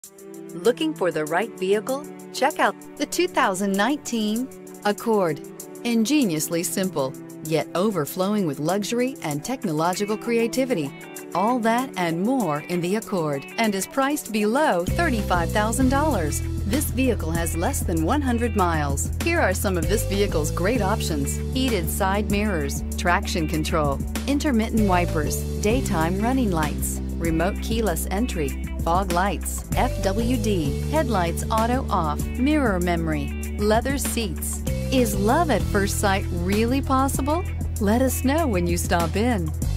Looking for the right vehicle? Check out the 2019 Accord. Ingeniously simple, yet overflowing with luxury and technological creativity. All that and more in the Accord, and is priced below $35,000. This vehicle has less than 100 miles. Here are some of this vehicle's great options: heated side mirrors, traction control, intermittent wipers, daytime running lights, remote keyless entry, fog lights, FWD, headlights auto off, mirror memory, leather seats. Is love at first sight really possible? Let us know when you stop in.